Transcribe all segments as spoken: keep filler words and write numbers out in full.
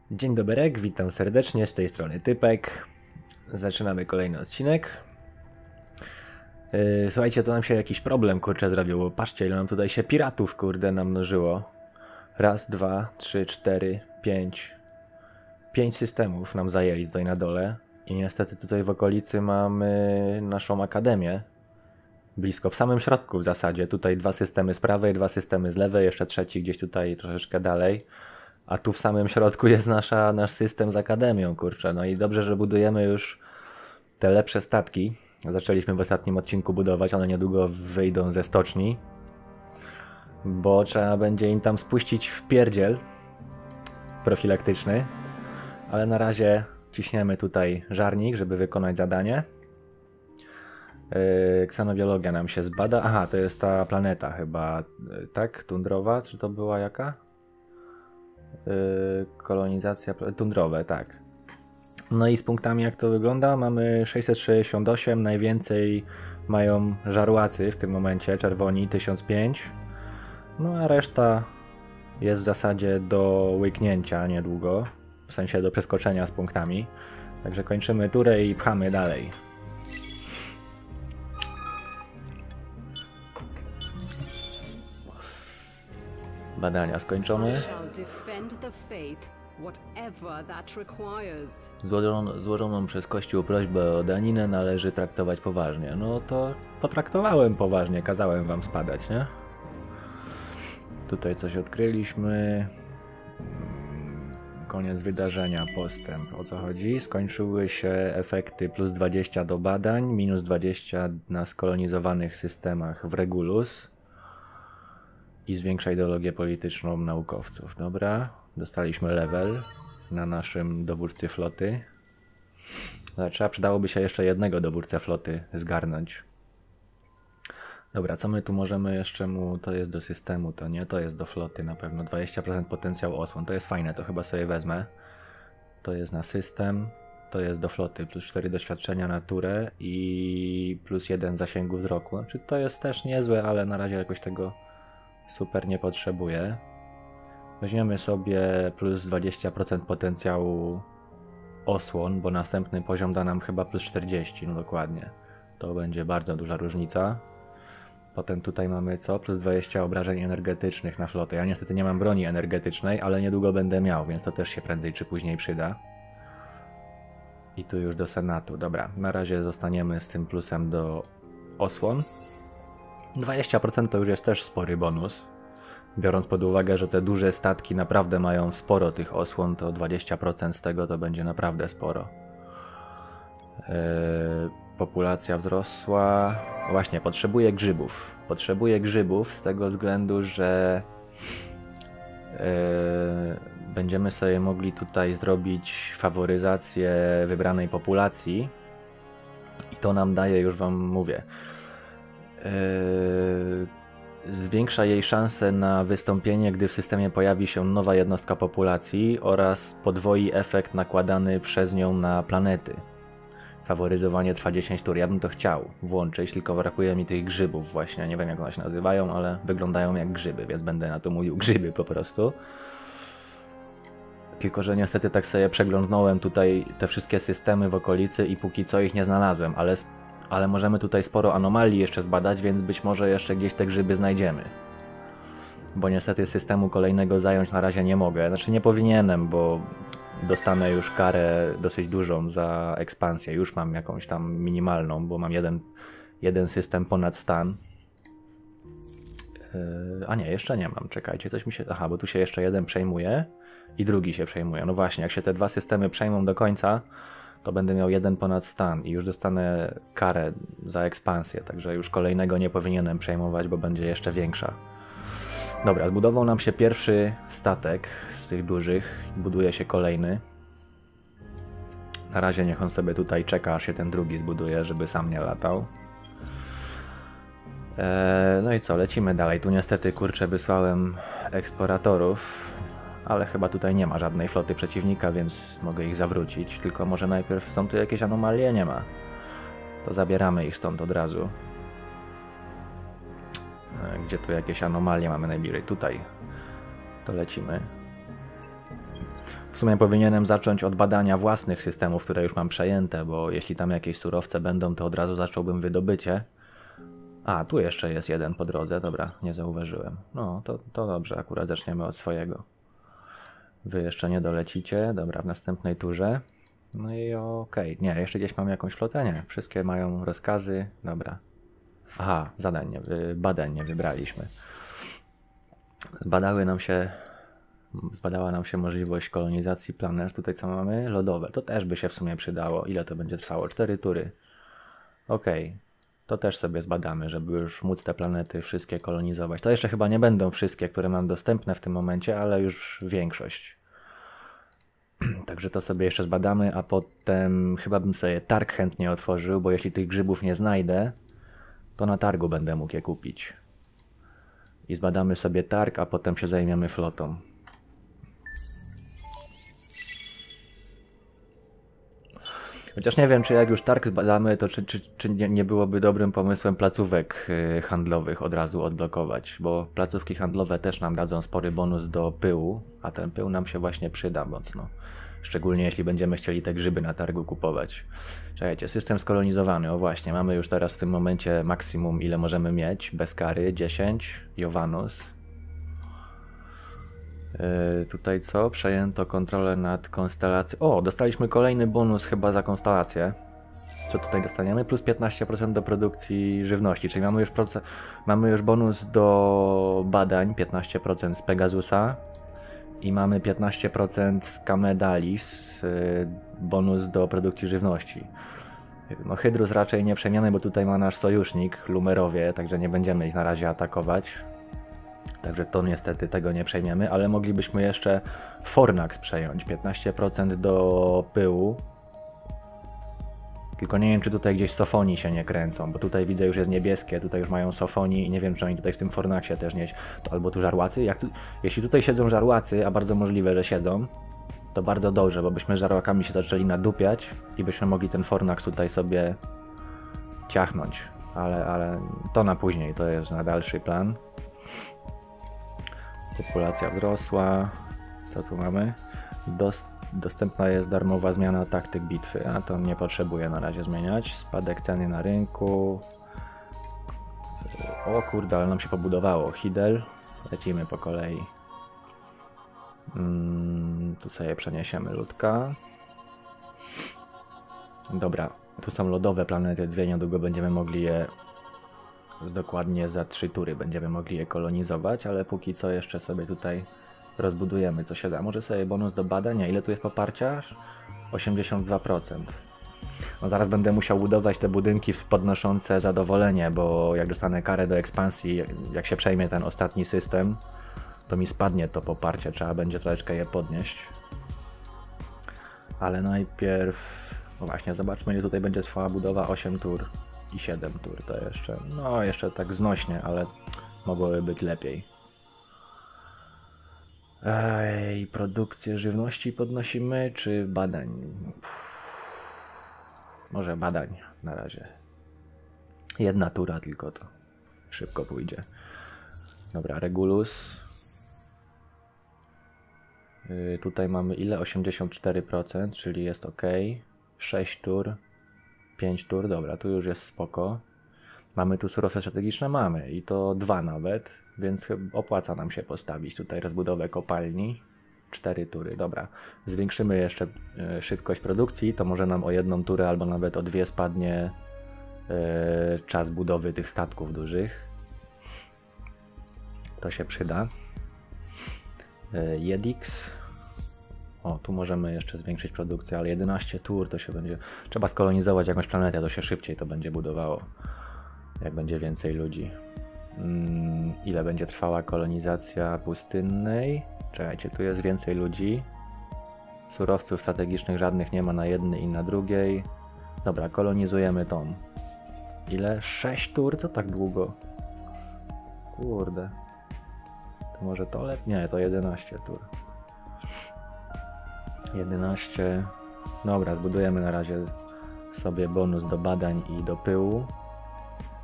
Dzień dobry, witam serdecznie, z tej strony Typek. Zaczynamy kolejny odcinek. Yy, słuchajcie, to nam się jakiś problem, kurczę, zrobił, bo patrzcie, ile nam tutaj się piratów, kurde, namnożyło. Raz, dwa, trzy, cztery, pięć. Pięć systemów nam zajęli tutaj na dole. I niestety tutaj w okolicy mamy naszą akademię. Blisko, w samym środku w zasadzie. Tutaj dwa systemy z prawej, dwa systemy z lewej, jeszcze trzeci gdzieś tutaj troszeczkę dalej. A tu w samym środku jest nasza, nasz system z akademią, kurczę. No i dobrze, że budujemy już te lepsze statki. Zaczęliśmy w ostatnim odcinku budować, one niedługo wyjdą ze stoczni. Bo trzeba będzie im tam spuścić w pierdziel profilaktyczny. Ale na razie ciśniemy tutaj żarnik, żeby wykonać zadanie. Yy, ksenobiologia nam się zbada. Aha, to jest ta planeta chyba, tak? Tundrowa? Czy to była jaka? Yy, kolonizacja, tundrowe, tak. No i z punktami jak to wygląda, mamy sześćset sześćdziesiąt osiem, najwięcej mają żarłacy w tym momencie, czerwoni tysiąc pięć, no a reszta jest w zasadzie do łyknięcia niedługo, w sensie do przeskoczenia z punktami, także kończymy turę i pchamy dalej. Badania skończone. Złożoną, złożoną przez Kościół prośbę o daninę należy traktować poważnie. No to potraktowałem poważnie, kazałem wam spadać, nie? Tutaj coś odkryliśmy. Koniec wydarzenia, postęp. O co chodzi? Skończyły się efekty plus dwadzieścia do badań, minus dwadzieścia na skolonizowanych systemach w Regulus. I zwiększa ideologię polityczną naukowców. Dobra, dostaliśmy level na naszym dowódcy floty. Trzeba, przydałoby się jeszcze jednego dowódcę floty zgarnąć. Dobra, co my tu możemy jeszcze mu... To jest do systemu, to nie, to jest do floty na pewno. dwadzieścia procent potencjał osłon, to jest fajne, to chyba sobie wezmę. To jest na system, to jest do floty, plus cztery doświadczenia na turę i plus jeden zasięgu wzroku. Znaczy to jest też niezłe, ale na razie jakoś tego super nie potrzebuję. Weźmiemy sobie plus dwadzieścia procent potencjału osłon, bo następny poziom da nam chyba plus czterdzieści, no dokładnie. To będzie bardzo duża różnica. Potem tutaj mamy co? Plus dwadzieścia obrażeń energetycznych na flotę. Ja niestety nie mam broni energetycznej, ale niedługo będę miał, więc to też się prędzej czy później przyda. I tu już do Senatu. Dobra, na razie zostaniemy z tym plusem do osłon. dwadzieścia procent to już jest też spory bonus. Biorąc pod uwagę, że te duże statki naprawdę mają sporo tych osłon, to dwadzieścia procent z tego to będzie naprawdę sporo. Yy, populacja wzrosła. O właśnie, potrzebuję grzybów. Potrzebuję grzybów z tego względu, że yy, będziemy sobie mogli tutaj zrobić faworyzację wybranej populacji. I to nam daje, już wam mówię, Yy, zwiększa jej szanse na wystąpienie, gdy w systemie pojawi się nowa jednostka populacji oraz podwoi efekt nakładany przez nią na planety. Faworyzowanie trwa dziesięć tur. Ja bym to chciał włączyć, tylko brakuje mi tych grzybów właśnie. Nie wiem jak one się nazywają, ale wyglądają jak grzyby, więc będę na to mówił grzyby po prostu. Tylko że niestety tak sobie przeglądnąłem tutaj te wszystkie systemy w okolicy i póki co ich nie znalazłem, ale Ale możemy tutaj sporo anomalii jeszcze zbadać, więc być może jeszcze gdzieś te grzyby znajdziemy. Bo niestety systemu kolejnego zająć na razie nie mogę. Znaczy nie powinienem, bo dostanę już karę dosyć dużą za ekspansję. Już mam jakąś tam minimalną, bo mam jeden, jeden system ponad stan. Yy, a nie, jeszcze nie mam. Czekajcie, coś mi się... Aha, bo tu się jeszcze jeden przejmuje i drugi się przejmuje. No właśnie, jak się te dwa systemy przejmą do końca, to będę miał jeden ponad stan i już dostanę karę za ekspansję, także już kolejnego nie powinienem przejmować, bo będzie jeszcze większa. Dobra, zbudował nam się pierwszy statek z tych dużych, buduje się kolejny. Na razie niech on sobie tutaj czeka, aż się ten drugi zbuduje, żeby sam nie latał. Eee, no i co, lecimy dalej. Tu niestety, kurczę, wysłałem eksploratorów. Ale chyba tutaj nie ma żadnej floty przeciwnika, więc mogę ich zawrócić. Tylko może najpierw są tu jakieś anomalie? Nie ma. To zabieramy ich stąd od razu. Gdzie tu jakieś anomalie mamy najbliżej? Tutaj. To lecimy. W W sumie powinienem zacząć od badania własnych systemów, które już mam przejęte, bo jeśli tam jakieś surowce będą, to od razu zacząłbym wydobycie. A, tu jeszcze jest jeden po drodze, dobra, nie zauważyłem. No, to, to dobrze, akurat zaczniemy od swojego. Wy jeszcze nie dolecicie, dobra, w następnej turze. No i okej, okay. Nie, jeszcze gdzieś mam jakąś flotę, nie, wszystkie mają rozkazy, dobra. Aha, zadań, nie, badań nie wybraliśmy. Zbadały nam się, zbadała nam się możliwość kolonizacji planet. Tutaj co mamy? Lodowe, to też by się w sumie przydało. Ile to będzie trwało? Cztery tury. Okej. Okay. To też sobie zbadamy, żeby już móc te planety wszystkie kolonizować. To jeszcze chyba nie będą wszystkie, które mam dostępne w tym momencie, ale już większość. Także to sobie jeszcze zbadamy, a potem chyba bym sobie targ chętnie otworzył, bo jeśli tych grzybów nie znajdę, to na targu będę mógł je kupić. I zbadamy sobie targ, a potem się zajmiemy flotą. Chociaż nie wiem, czy jak już targ zbadamy, to czy, czy, czy nie, nie byłoby dobrym pomysłem placówek yy, handlowych od razu odblokować, bo placówki handlowe też nam dadzą spory bonus do pyłu, a ten pył nam się właśnie przyda mocno. Szczególnie jeśli będziemy chcieli te grzyby na targu kupować. Czekajcie, system skolonizowany, o właśnie, mamy już teraz w tym momencie maksimum ile możemy mieć, bez kary, dziesięć, Jovanus. Yy, tutaj co? Przejęto kontrolę nad konstelacją. O, dostaliśmy kolejny bonus chyba za konstelację. Co tutaj dostaniemy? Plus piętnaście procent do produkcji żywności, czyli mamy już, proce- mamy już bonus do badań, piętnaście procent z Pegasusa i mamy piętnaście procent z Kamedalis, yy, bonus do produkcji żywności. No Hydrus raczej nie przejmiemy, bo tutaj ma nasz sojusznik, Lumerowie, także nie będziemy ich na razie atakować. Także to niestety tego nie przejmiemy, ale moglibyśmy jeszcze Fornax przejąć, piętnaście procent do pyłu. Tylko nie wiem, czy tutaj gdzieś Sofonii się nie kręcą, bo tutaj widzę już jest niebieskie, tutaj już mają Sofonii i nie wiem, czy oni tutaj w tym Fornaxie też nie... To albo tu żarłacy? Jak tu... Jeśli tutaj siedzą żarłacy, a bardzo możliwe, że siedzą, to bardzo dobrze, bo byśmy żarłakami się zaczęli nadupiać i byśmy mogli ten Fornax tutaj sobie ciachnąć. Ale, ale to na później, to jest na dalszy plan. Populacja wzrosła. Co tu mamy? Dost, dostępna jest darmowa zmiana taktyk bitwy, a to nie potrzebuję na razie zmieniać. Spadek ceny na rynku. O kurde, ale nam się pobudowało. Hidel. Lecimy po kolei. Hmm, tu sobie przeniesiemy ludka. Dobra, tu są lodowe planety, dwie, niedługo będziemy mogli je z dokładnie za trzy tury będziemy mogli je kolonizować, ale póki co jeszcze sobie tutaj rozbudujemy co się da. Może sobie bonus do badania. Ile tu jest poparcia? osiemdziesiąt dwa procent. No zaraz będę musiał budować te budynki podnoszące zadowolenie, bo jak dostanę karę do ekspansji, jak się przejmie ten ostatni system, to mi spadnie to poparcie. Trzeba będzie troszeczkę je podnieść. Ale najpierw... No właśnie, zobaczmy, ile tutaj będzie trwała budowa. osiem tur i siedem tur. To jeszcze... No, jeszcze tak znośnie, ale mogłoby być lepiej. Ej, produkcję żywności podnosimy, czy badań? Uff, może badań na razie. Jedna tura tylko to szybko pójdzie. Dobra, Regulus. Yy, tutaj mamy ile? osiemdziesiąt cztery procent, czyli jest ok. sześć tur. pięć tur, dobra, tu już jest spoko. Mamy tu surowce strategiczne? Mamy i to dwa nawet, więc chyba opłaca nam się postawić tutaj rozbudowę kopalni. cztery tury, dobra. Zwiększymy jeszcze y, szybkość produkcji, to może nam o jedną turę albo nawet o dwie spadnie y, czas budowy tych statków dużych. To się przyda. Y, Jedix. O, tu możemy jeszcze zwiększyć produkcję, ale jedenaście tur to się będzie... Trzeba skolonizować jakąś planetę, to się szybciej to będzie budowało. Jak będzie więcej ludzi. Hmm, ile będzie trwała kolonizacja pustynnej? Czekajcie, tu jest więcej ludzi. Surowców strategicznych żadnych nie ma na jednej i na drugiej. Dobra, kolonizujemy tą. Ile? sześć tur? Co tak długo? Kurde. To może to lepiej? Nie, to jedenaście tur. jedenaście. Dobra, zbudujemy na razie sobie bonus do badań i do pyłu.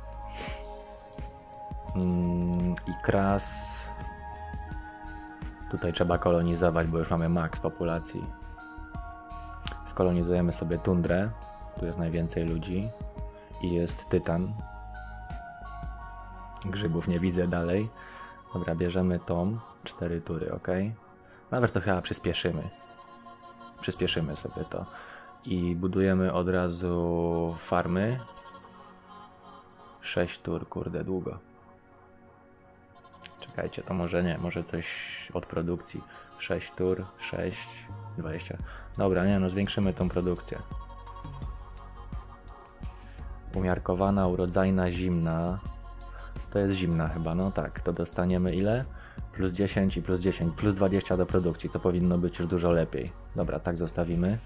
Hmm, i kras. Tutaj trzeba kolonizować, bo już mamy maks populacji. Skolonizujemy sobie tundrę. Tu jest najwięcej ludzi. I jest tytan. Grzybów nie widzę dalej. Dobra, bierzemy tą. Cztery tury, ok. Nawet to chyba przyspieszymy. Przyspieszymy sobie to. I budujemy od razu farmy. Sześć tur, kurde, długo. Czekajcie, to może nie, może coś od produkcji. sześć tur, sześć, dwadzieścia. Dobra, nie, no zwiększymy tą produkcję. Umiarkowana, urodzajna, zimna. To jest zimna chyba, no tak. To dostaniemy ile? Plus dziesięć i plus dziesięć, plus dwadzieścia do produkcji. To powinno być już dużo lepiej. Dobra, tak zostawimy.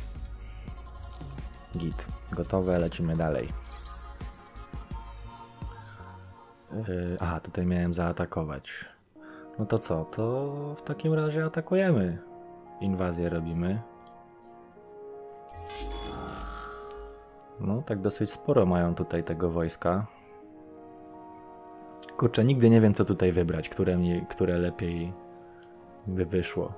Git. Gotowe, lecimy dalej. Yy, aha, tutaj miałem zaatakować. No to co? To w takim razie atakujemy. Inwazję robimy. No, tak dosyć sporo mają tutaj tego wojska. Kurczę, nigdy nie wiem, co tutaj wybrać, które, mi, które lepiej by wyszło.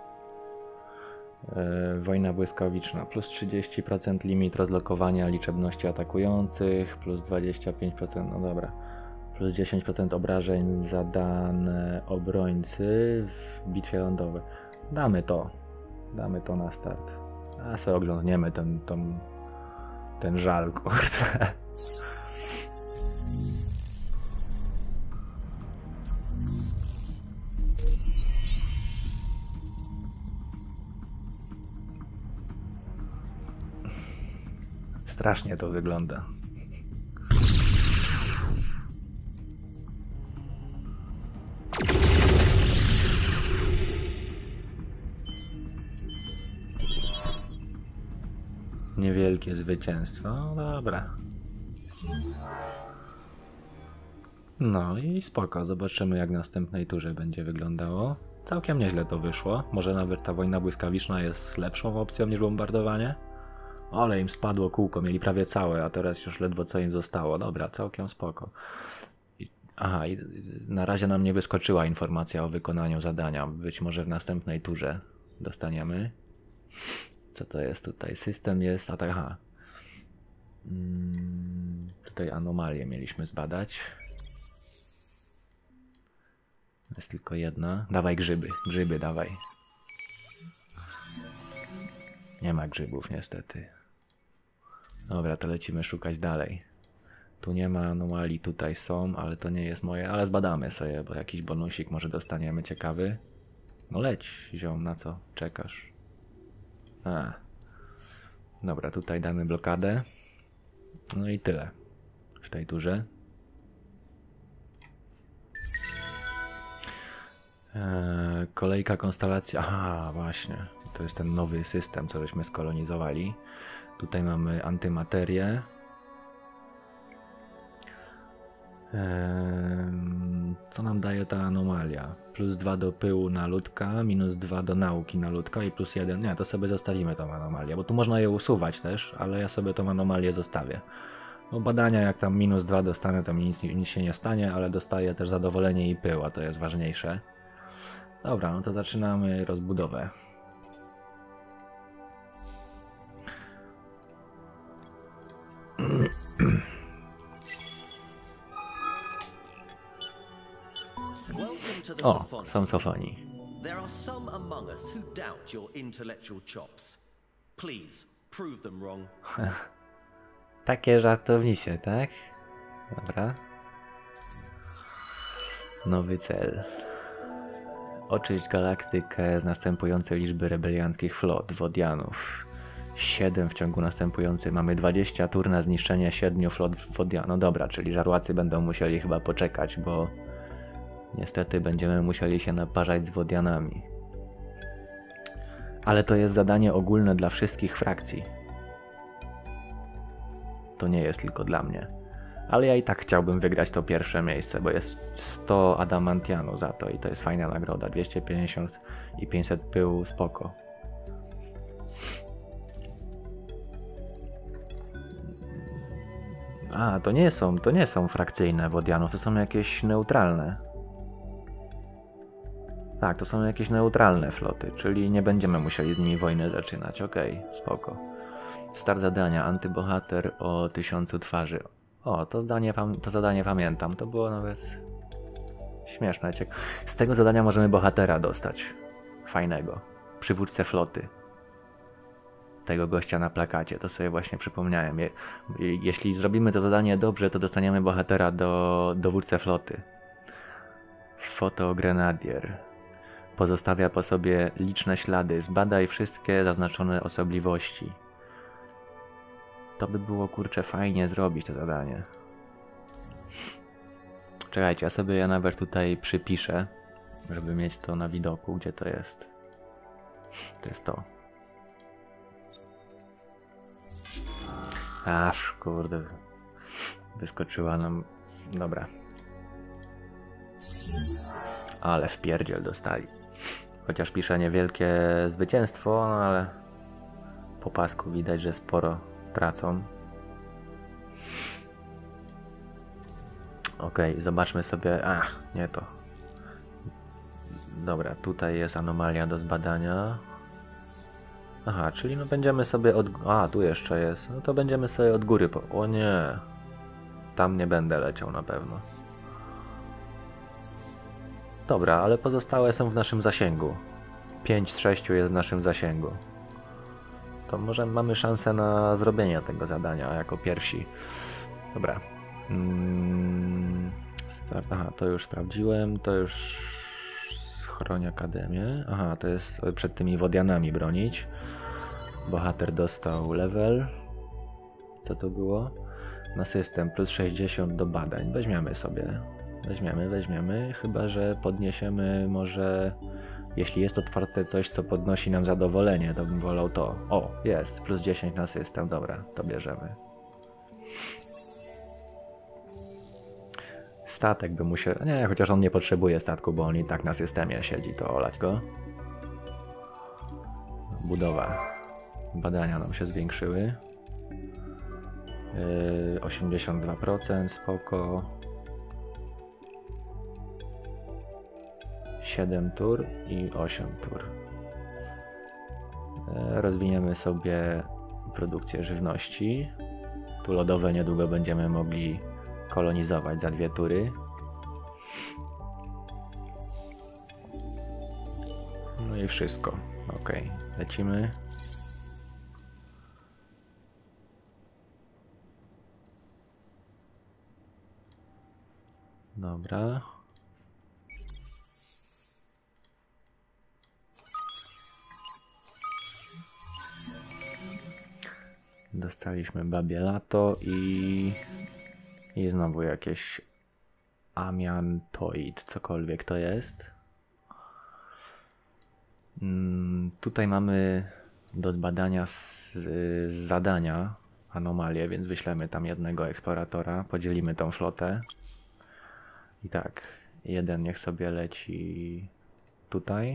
Yy, wojna błyskawiczna. Plus trzydzieści procent limit rozlokowania liczebności atakujących. Plus dwadzieścia pięć procent, no dobra. Plus dziesięć procent obrażeń zadane obrońcy w bitwie lądowej. Damy to. Damy to na start. A sobie oglądniemy ten, ten, ten żal, kurde. Strasznie to wygląda. Niewielkie zwycięstwo, no dobra. No i spoko, zobaczymy jak w następnej turze będzie wyglądało. Całkiem nieźle to wyszło, może nawet ta wojna błyskawiczna jest lepszą opcją niż bombardowanie. Ale im spadło kółko, mieli prawie całe, a teraz już ledwo co im zostało. Dobra, całkiem spoko. I, aha, i na razie nam nie wyskoczyła informacja o wykonaniu zadania. Być może w następnej turze dostaniemy. Co to jest tutaj? System jest... A tak, aha. Hmm, tutaj anomalię mieliśmy zbadać. Jest tylko jedna. Dawaj grzyby, grzyby dawaj. Nie ma grzybów niestety. Dobra, to lecimy szukać dalej. Tu nie ma anomalii, tutaj są, ale to nie jest moje. Ale zbadamy sobie, bo jakiś bonusik może dostaniemy ciekawy. No leć, ziom, na co czekasz? A. Dobra, tutaj damy blokadę. No i tyle w tej turze. Eee, kolejka konstelacji. Aha, właśnie. To jest ten nowy system, co żeśmy skolonizowali. Tutaj mamy antymaterię. Eee, co nam daje ta anomalia? Plus dwa do pyłu na ludka, minus dwa do nauki na ludka i plus jeden. Nie, to sobie zostawimy tą anomalię, bo tu można je usuwać też, ale ja sobie tą anomalię zostawię. Bo badania, jak tam minus dwa dostanę, to mi nic, nic się nie stanie, ale dostaję też zadowolenie i pył, a to jest ważniejsze. Dobra, no to zaczynamy rozbudowę. O, są Sofonii. There are some among us who doubt your intellectual chops. Please, prove them wrong. Takie żartownisie, tak? Dobra. Nowy cel. Oczyść galaktykę z następującej liczby rebelianckich flot, Wodianów. siedem w ciągu następującej. Mamy dwadzieścia tur na zniszczenie siedmiu flot Wodianów. No dobra, czyli żarłacy będą musieli chyba poczekać, bo niestety będziemy musieli się naparzać z Wodianami. Ale to jest zadanie ogólne dla wszystkich frakcji. To nie jest tylko dla mnie. Ale ja i tak chciałbym wygrać to pierwsze miejsce, bo jest sto adamantianu za to i to jest fajna nagroda. dwieście pięćdziesiąt i pięćset pyłu, spoko. A, to nie są, to nie są frakcyjne Wodianów, to są jakieś neutralne. Tak, to są jakieś neutralne floty, czyli nie będziemy musieli z nimi wojny zaczynać. Okej, okay, spoko. Start zadania, antybohater o tysiącu twarzy. O, to, zdanie, to zadanie pamiętam, to było nawet śmieszne. Z tego zadania możemy bohatera dostać. Fajnego. Przywódcę floty. Tego gościa na plakacie, to sobie właśnie przypomniałem. Je, jeśli zrobimy to zadanie dobrze, to dostaniemy bohatera do dowódcę floty. Fotogrenadier. Pozostawia po sobie liczne ślady. Zbadaj wszystkie zaznaczone osobliwości. To by było, kurczę, fajnie zrobić to zadanie. Czekajcie, ja sobie ja nawet tutaj przypiszę, żeby mieć to na widoku, gdzie to jest. To jest to. Aż, kurde. Wyskoczyła nam... Dobra. Ale wpierdziel dostali. Chociaż pisze niewielkie zwycięstwo, no ale po pasku widać, że sporo tracą. Ok, zobaczmy sobie... Ach, nie to. Dobra, tutaj jest anomalia do zbadania. Aha, czyli no będziemy sobie od... A, tu jeszcze jest. No to będziemy sobie od góry po... O nie. Tam nie będę leciał na pewno. Dobra, ale pozostałe są w naszym zasięgu. pięć z sześciu jest w naszym zasięgu. To może mamy szansę na zrobienie tego zadania jako pierwsi. Dobra. Hmm, start. Aha, to już sprawdziłem. To już schroń Akademię. Aha, to jest przed tymi wodianami bronić. Bohater dostał level. Co to było? Na system plus sześćdziesiąt do badań. Weźmiemy sobie. Weźmiemy, weźmiemy. Chyba że podniesiemy może... Jeśli jest otwarte coś, co podnosi nam zadowolenie, to bym wolał to. O, jest. Plus dziesięć na system. Dobra, to bierzemy. Statek by musiał... Nie, chociaż on nie potrzebuje statku, bo on i tak na systemie siedzi, to olać go. Budowa. Badania nam się zwiększyły. Yy, osiemdziesiąt dwa procent, spoko. siedem tur i osiem tur. Yy, rozwiniemy sobie produkcję żywności. Tu lodowe niedługo będziemy mogli kolonizować za dwie tury. No i wszystko. Ok, lecimy. Dobra. Dostaliśmy babie lato i... I znowu jakieś amiantoid, cokolwiek to jest. Hmm, tutaj mamy do zbadania z, z zadania anomalię, więc wyślemy tam jednego eksploratora, podzielimy tą flotę. I tak, jeden niech sobie leci tutaj.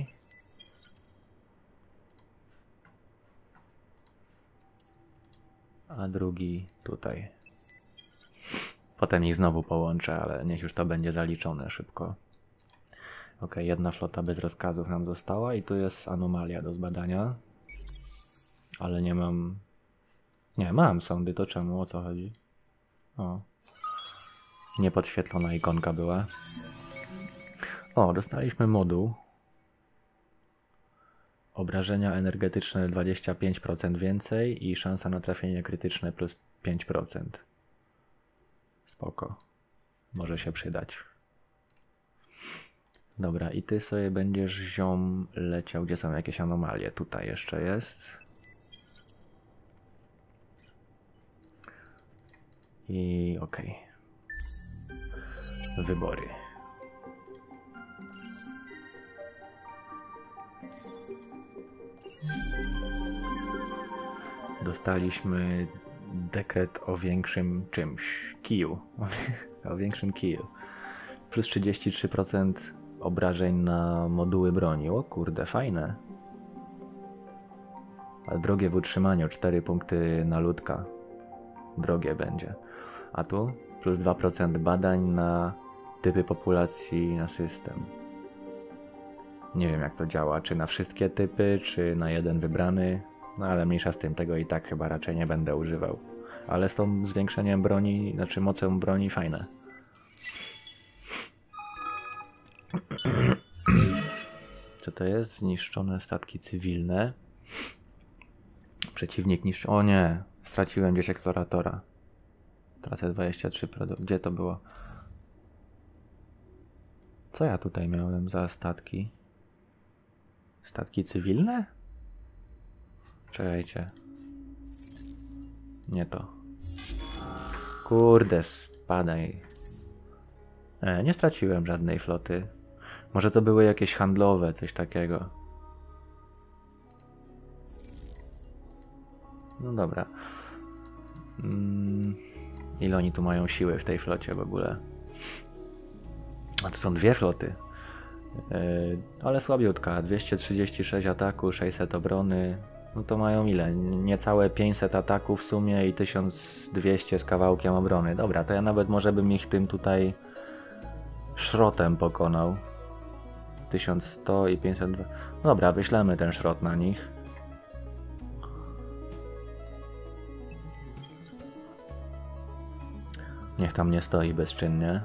A drugi tutaj. Potem ich znowu połączę, ale niech już to będzie zaliczone szybko. Ok, jedna flota bez rozkazów nam została i tu jest anomalia do zbadania. Ale nie mam... Nie, mam sondy, to czemu? O co chodzi? O. Niepodświetlona ikonka była. O, dostaliśmy moduł. Obrażenia energetyczne dwadzieścia pięć procent więcej i szansa na trafienie krytyczne plus pięć procent. Spoko. Może się przydać. Dobra, i ty sobie będziesz ziom leciał, gdzie są jakieś anomalie. Tutaj jeszcze jest. I okej. Okay. Wybory. Dostaliśmy dekret o większym czymś. Kiju. O większym kiju. Plus trzydzieści trzy procent obrażeń na moduły broni. O kurde, fajne. A drogie w utrzymaniu. cztery punkty na ludka. Drogie będzie. A tu plus dwa procent badań na typy populacji na system. Nie wiem jak to działa, czy na wszystkie typy, czy na jeden wybrany. No ale mniejsza z tym, tego i tak chyba raczej nie będę używał. Ale z tą zwiększeniem broni, znaczy mocą broni fajne. Co to jest? Zniszczone statki cywilne. Przeciwnik niszczy... O nie! Straciłem gdzieś eksploratora. Tracę dwadzieścia trzy produkt. Gdzie to było? Co ja tutaj miałem za statki? Statki cywilne? Czekajcie. Nie to. Kurde, spadaj. E, nie straciłem żadnej floty. Może to były jakieś handlowe, coś takiego. No dobra. Mm, ile oni tu mają siły w tej flocie w ogóle? A to są dwie floty. Yy, ale słabiutka. dwieście trzydzieści sześć ataku, sześćset obrony. No to mają ile? Niecałe pięćset ataków w sumie i tysiąc dwieście z kawałkiem obrony. Dobra, to ja nawet może bym ich tym tutaj szrotem pokonał. tysiąc sto i pięćset dwa. Dobra, wyślemy ten szrot na nich. Niech tam nie stoi bezczynnie.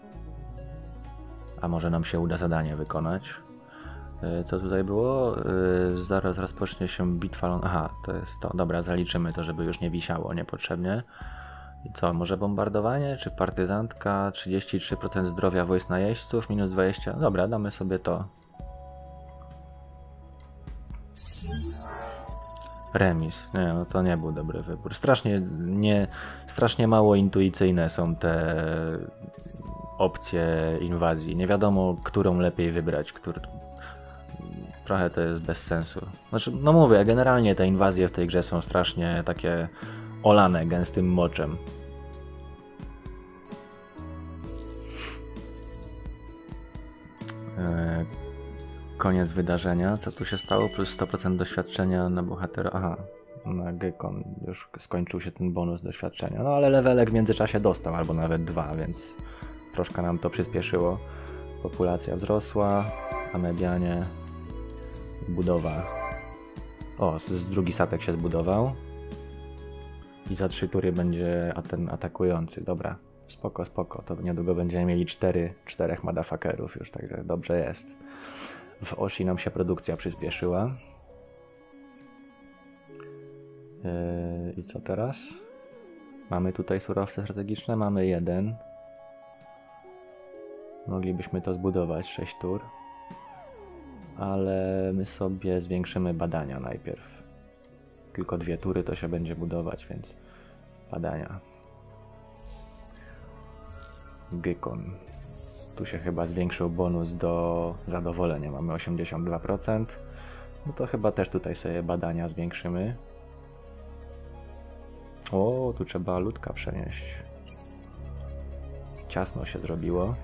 A może nam się uda zadanie wykonać. Co tutaj było? Zaraz rozpocznie się bitwa... Aha, to jest to. Dobra, zaliczymy to, żeby już nie wisiało niepotrzebnie. I co, może bombardowanie? Czy partyzantka? trzydzieści trzy procent zdrowia wojsk najeźdźców, minus dwadzieścia. Dobra, damy sobie to. Remis. Nie, no to nie był dobry wybór. Strasznie, nie, strasznie mało intuicyjne są te opcje inwazji. Nie wiadomo, którą lepiej wybrać. Który... Trochę to jest bez sensu. Znaczy, no mówię, generalnie te inwazje w tej grze są strasznie takie olane gęstym moczem. Eee, koniec wydarzenia. Co tu się stało? Plus sto procent doświadczenia na bohatera. Aha, na Gekon już skończył się ten bonus doświadczenia. No ale levelek w międzyczasie dostał, albo nawet dwa, więc troszkę nam to przyspieszyło. Populacja wzrosła, a medianie budowa. O, z drugi statek się zbudował. I za trzy tury będzie ten atakujący. Dobra, spoko, spoko. To niedługo będziemy mieli cztery, czterech motherfuckerów już, także dobrze jest. W Oshi nam się produkcja przyspieszyła. Yy, I co teraz? Mamy tutaj surowce strategiczne, mamy jeden. Moglibyśmy to zbudować, sześć tur. Ale my sobie zwiększymy badania najpierw. Tylko dwie tury to się będzie budować, więc badania. Gekon. Tu się chyba zwiększył bonus do zadowolenia. Mamy osiemdziesiąt dwa procent. No to chyba też tutaj sobie badania zwiększymy. O, tu trzeba ludka przenieść. Ciasno się zrobiło.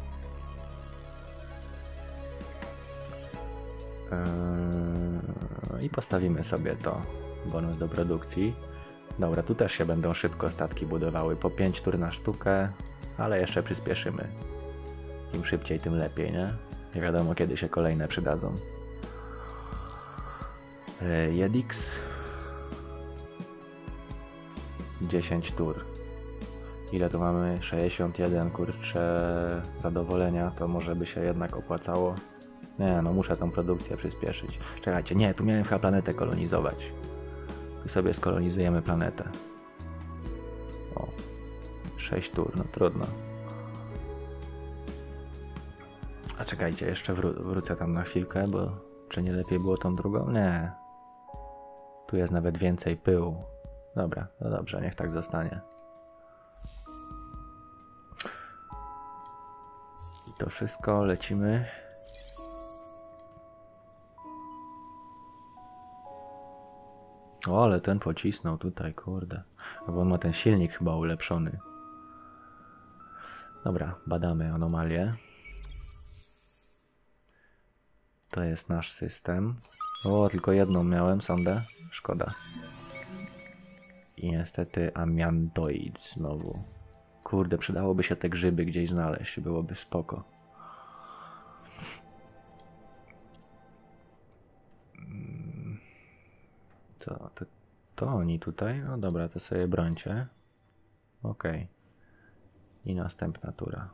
Yy, I postawimy sobie to. Bonus do produkcji. Dobra, tu też się będą szybko statki budowały. Po pięć tur na sztukę, ale jeszcze przyspieszymy. Im szybciej, tym lepiej, nie? Nie wiadomo, kiedy się kolejne przydadzą. Yy, Jedix. dziesięć tur. Ile tu mamy? sześćdziesiąt jeden, kurczę, zadowolenia. To może by się jednak opłacało. Nie, no muszę tą produkcję przyspieszyć. Czekajcie, nie, tu miałem chyba planetę kolonizować. Tu sobie skolonizujemy planetę. O, sześć tur, no trudno. A czekajcie, jeszcze wró wrócę tam na chwilkę, bo czy nie lepiej było tą drugą? Nie. Tu jest nawet więcej pyłu. Dobra, no dobrze, niech tak zostanie. I to wszystko, lecimy. O, ale ten pocisnął tutaj, kurde. Bo on ma ten silnik chyba ulepszony. Dobra, badamy anomalię. To jest nasz system. O, tylko jedną miałem sondę. Szkoda. I niestety amiantoid znowu. Kurde, przydałoby się te grzyby gdzieś znaleźć. Byłoby spoko. Co? To, to oni tutaj? No dobra, to sobie brońcie. Okej. Okay. I następna tura.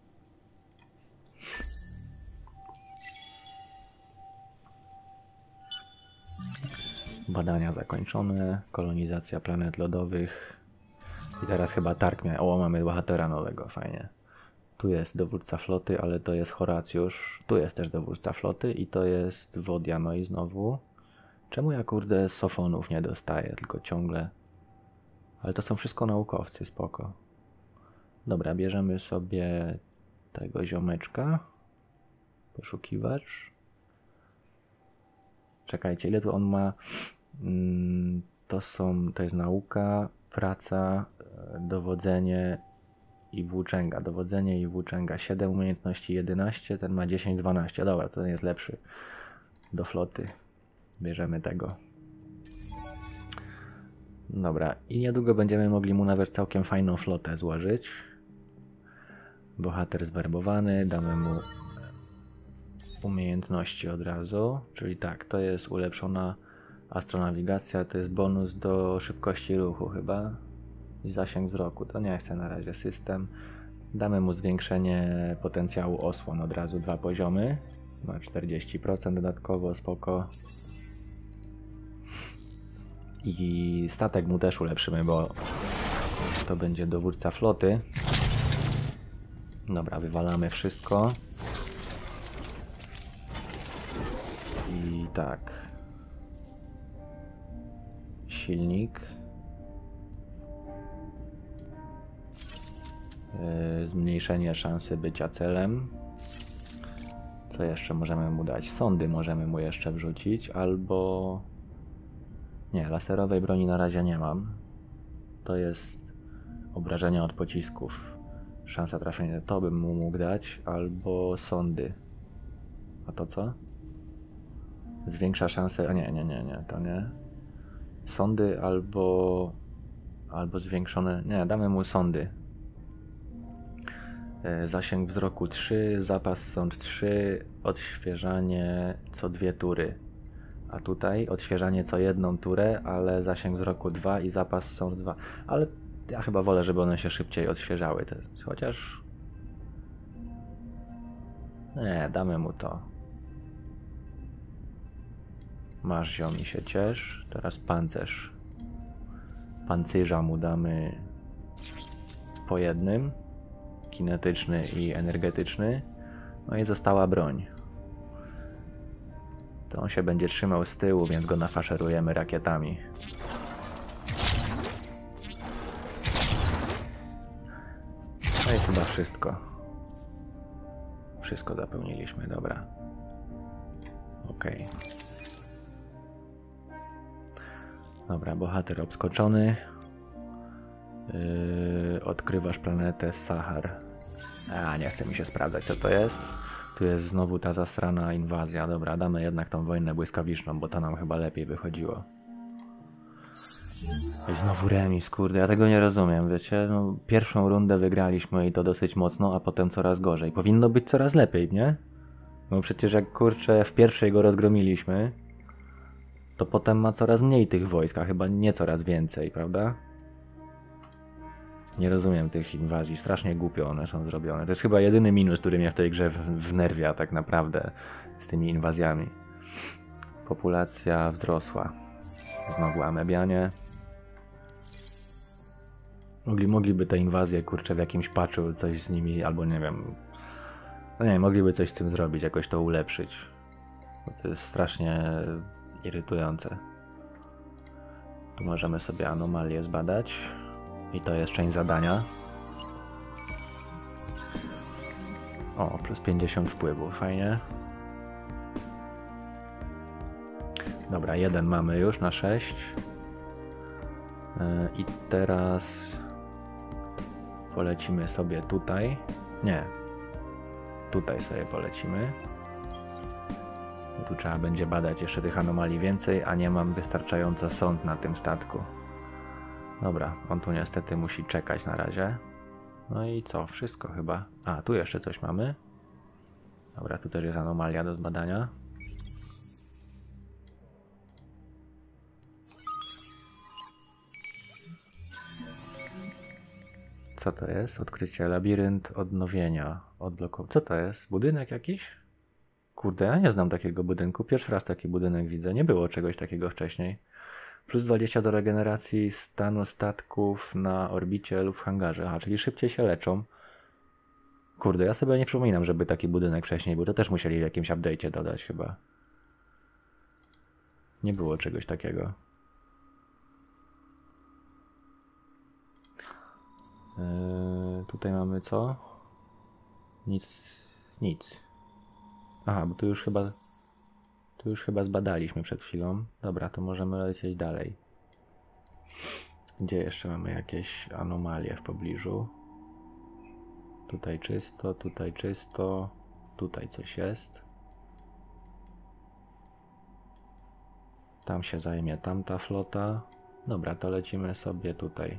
Badania zakończone. Kolonizacja planet lodowych. I teraz chyba targ miał. O, mamy bohatera nowego, fajnie. Tu jest dowódca floty, ale to jest Horacjusz. Tu jest też dowódca floty i to jest Wodia. No i znowu. Czemu ja kurde sofonów nie dostaję, tylko ciągle. Ale to są wszystko naukowcy, spoko. Dobra, bierzemy sobie tego ziomeczka. Poszukiwacz. Czekajcie, ile tu on ma? Mm, to są, to jest nauka, praca, dowodzenie i włóczęga. Dowodzenie i włóczęga. siedem umiejętności, jedenaście, ten ma dziesięć, dwanaście. Dobra, to ten jest lepszy do floty. Bierzemy tego. Dobra, i niedługo będziemy mogli mu nawet całkiem fajną flotę złożyć. Bohater zwerbowany, damy mu umiejętności od razu, czyli tak, to jest ulepszona astronawigacja, to jest bonus do szybkości ruchu chyba i zasięg wzroku, to nie chcę na razie system. Damy mu zwiększenie potencjału osłon od razu, dwa poziomy, ma czterdzieści procent dodatkowo, spoko. I statek mu też ulepszymy, bo to będzie dowódca floty. Dobra, wywalamy wszystko. I tak. Silnik. Yy, zmniejszenie szansy bycia celem. Co jeszcze możemy mu dać? Sondy możemy mu jeszcze wrzucić, albo... Nie, laserowej broni na razie nie mam. To jest obrażenia od pocisków. Szansa trafienia, to bym mu mógł dać, albo sondy. A to co? Zwiększa szansę, a nie, nie, nie, nie, to nie. Sondy albo... Albo zwiększone, nie, damy mu sondy. Zasięg wzroku trzy, zapas sąd trzy, odświeżanie co dwie tury. A tutaj odświeżanie co jedną turę, ale zasięg wzroku dwa i zapas sąd dwa. Ale ja chyba wolę, żeby one się szybciej odświeżały. Te, chociaż... Nie, damy mu to. Masz ziomi, się ciesz. Teraz pancerz. Pancerza mu damy po jednym. Kinetyczny i energetyczny. No i została broń. To on się będzie trzymał z tyłu, więc go nafaszerujemy rakietami. No i chyba wszystko. Wszystko zapełniliśmy, dobra. Okej. Okay. Dobra, bohater obskoczony. Yy, odkrywasz planetę Sahar. A, nie chce mi się sprawdzać, co to jest. Tu jest znowu ta zasrana inwazja. Dobra, damy jednak tą wojnę błyskawiczną, bo to nam chyba lepiej wychodziło. I znowu remis, kurde, ja tego nie rozumiem, wiecie? No, pierwszą rundę wygraliśmy i to dosyć mocno, a potem coraz gorzej. Powinno być coraz lepiej, nie? Bo przecież jak, kurczę, w pierwszej go rozgromiliśmy, to potem ma coraz mniej tych wojsk, a chyba nie coraz więcej, prawda? Nie rozumiem tych inwazji, strasznie głupio one są zrobione. To jest chyba jedyny minus, który mnie w tej grze wnerwia tak naprawdę z tymi inwazjami. Populacja wzrosła. Znowu amebianie. Mogli, mogliby te inwazje, kurczę, w jakimś patchu coś z nimi, albo nie wiem. No nie, mogliby coś z tym zrobić, jakoś to ulepszyć. Bo to jest strasznie irytujące. Tu możemy sobie anomalie zbadać. I to jest część zadania. O, plus pięćdziesiąt wpływu, fajnie. Dobra, jeden mamy już na sześć. Yy, I teraz polecimy sobie tutaj. Nie. Tutaj sobie polecimy. Bo tu trzeba będzie badać jeszcze tych anomalii więcej, a nie mam wystarczająco sąd na tym statku. Dobra, on tu niestety musi czekać na razie. No i co? Wszystko chyba. A, tu jeszcze coś mamy. Dobra, tu też jest anomalia do zbadania. Co to jest? Odkrycie, labirynt, odnowienia, odblokowania. Co to jest? Budynek jakiś? Kurde, ja nie znam takiego budynku. Pierwszy raz taki budynek widzę. Nie było czegoś takiego wcześniej. Plus dwadzieścia do regeneracji stanu statków na orbicie lub w hangarze. Aha, czyli szybciej się leczą. Kurde, ja sobie nie przypominam, żeby taki budynek wcześniej był. To też musieli w jakimś update'cie dodać chyba. Nie było czegoś takiego. Yy, tutaj mamy co? Nic. Nic. Aha, bo tu już chyba... Tu już chyba zbadaliśmy przed chwilą. Dobra, to możemy lecieć dalej. Gdzie jeszcze mamy jakieś anomalie w pobliżu? Tutaj czysto, tutaj czysto. Tutaj coś jest. Tam się zajmie tamta flota. Dobra, to lecimy sobie tutaj.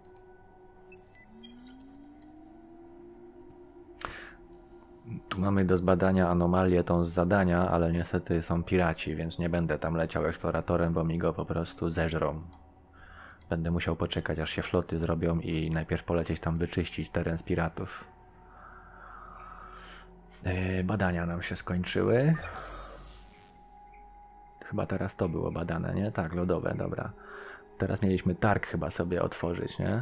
Tu mamy do zbadania anomalię tą z zadania, ale niestety są piraci, więc nie będę tam leciał eksploratorem, bo mi go po prostu zeżrą. Będę musiał poczekać, aż się floty zrobią i najpierw polecieć tam wyczyścić teren z piratów. Yy, badania nam się skończyły. Chyba teraz to było badane, nie? Tak, lodowe, dobra. Teraz mieliśmy targ chyba sobie otworzyć, nie?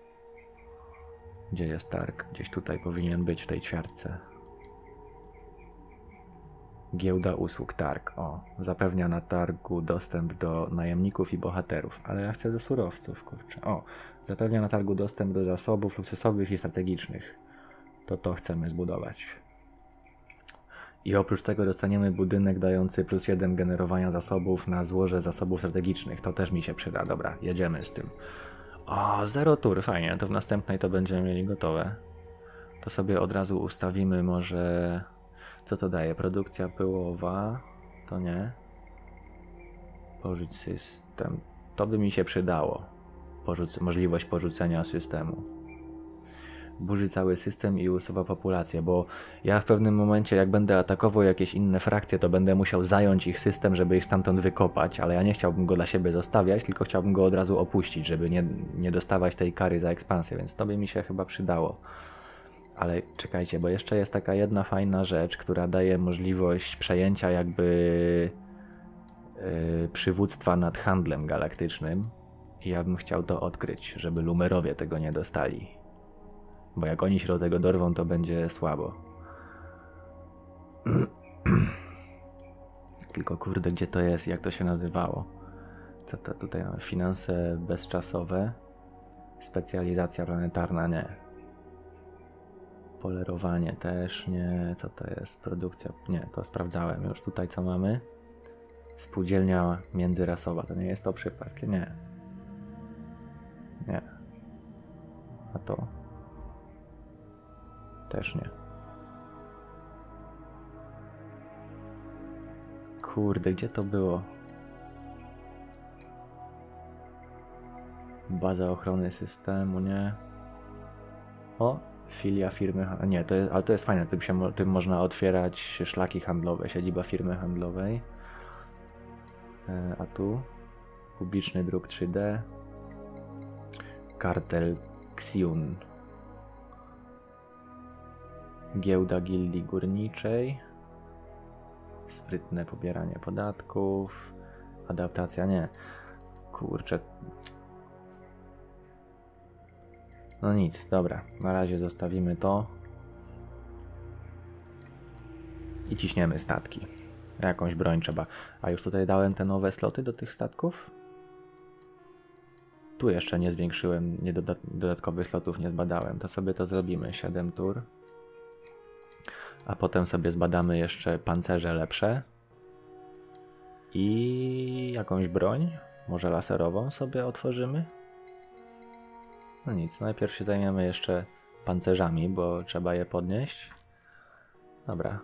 Gdzie jest targ? Gdzieś tutaj powinien być w tej ćwiartce. Giełda usług, targ. O, zapewnia na targu dostęp do najemników i bohaterów. Ale ja chcę do surowców, kurczę. O, zapewnia na targu dostęp do zasobów luksusowych i strategicznych. To to chcemy zbudować. I oprócz tego dostaniemy budynek dający plus jeden generowania zasobów na złoże zasobów strategicznych. To też mi się przyda. Dobra, jedziemy z tym. O, zero tur, fajnie. To w następnej to będziemy mieli gotowe. To sobie od razu ustawimy może... Co to daje? Produkcja pyłowa? To nie. Porzuć system. To by mi się przydało. Porzuc możliwość porzucenia systemu. Burzy cały system i usuwa populację, bo ja w pewnym momencie, jak będę atakował jakieś inne frakcje, to będę musiał zająć ich system, żeby ich stamtąd wykopać, ale ja nie chciałbym go dla siebie zostawiać, tylko chciałbym go od razu opuścić, żeby nie, nie dostawać tej kary za ekspansję, więc to by mi się chyba przydało. Ale czekajcie, bo jeszcze jest taka jedna fajna rzecz, która daje możliwość przejęcia jakby yy, przywództwa nad handlem galaktycznym. I ja bym chciał to odkryć, żeby Lumerowie tego nie dostali. Bo jak oni się do tego dorwą, to będzie słabo. Tylko kurde, gdzie to jest? Jak to się nazywało? Co to tutaj mamy? Finanse bezczasowe. Specjalizacja planetarna, nie. Polerowanie też nie. Co to jest? Produkcja. Nie, to sprawdzałem już. Tutaj co mamy? Spółdzielnia międzyrasowa. To nie jest to przypadkiem? Nie. Nie. A to? Też nie. Kurde, gdzie to było? Baza ochrony systemu, nie? O, filia firmy. Nie, to jest, ale to jest fajne. Tym, się, tym można otwierać szlaki handlowe, siedziba firmy handlowej. A tu publiczny druk trzy D. Kartel Xiun. Giełda gildii górniczej. Sprytne pobieranie podatków. Adaptacja, nie. Kurczę. No nic, dobra. Na razie zostawimy to. I ciśniemy statki. Jakąś broń trzeba. A już tutaj dałem te nowe sloty do tych statków? Tu jeszcze nie zwiększyłem, nie dodat dodatkowych slotów nie zbadałem. To sobie to zrobimy. siedem tur. A potem sobie zbadamy jeszcze pancerze lepsze. I jakąś broń. Może laserową sobie otworzymy. No nic, najpierw się zajmiemy jeszcze pancerzami, bo trzeba je podnieść. Dobra.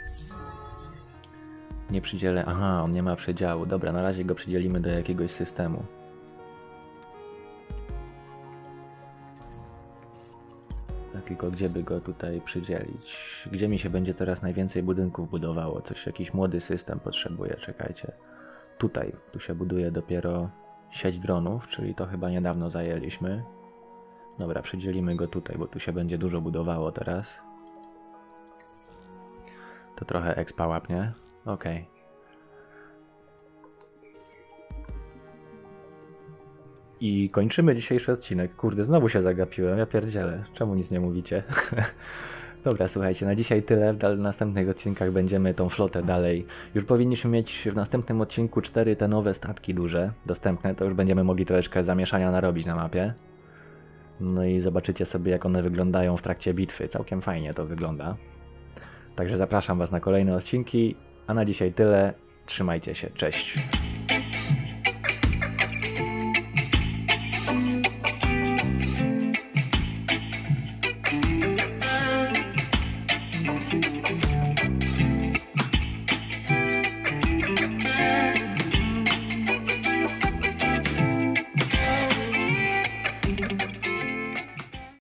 Nie przydzielę... Aha, on nie ma przedziału. Dobra, na razie go przydzielimy do jakiegoś systemu. Tylko gdzie by go tutaj przydzielić? Gdzie mi się będzie teraz najwięcej budynków budowało? Coś, jakiś młody system potrzebuje, czekajcie. Tutaj, tu się buduje dopiero sieć dronów, czyli to chyba niedawno zajęliśmy. Dobra, przydzielimy go tutaj, bo tu się będzie dużo budowało teraz. To trochę expa łapnie. Okej. Okay. I kończymy dzisiejszy odcinek. Kurde, znowu się zagapiłem, ja pierdzielę. Czemu nic nie mówicie? Dobra, słuchajcie, na dzisiaj tyle. W następnych odcinkach będziemy tą flotę dalej. Już powinniśmy mieć w następnym odcinku cztery te nowe statki duże dostępne. To już będziemy mogli troszeczkę zamieszania narobić na mapie. No i zobaczycie sobie, jak one wyglądają w trakcie bitwy. Całkiem fajnie to wygląda. Także zapraszam Was na kolejne odcinki. A na dzisiaj tyle. Trzymajcie się. Cześć.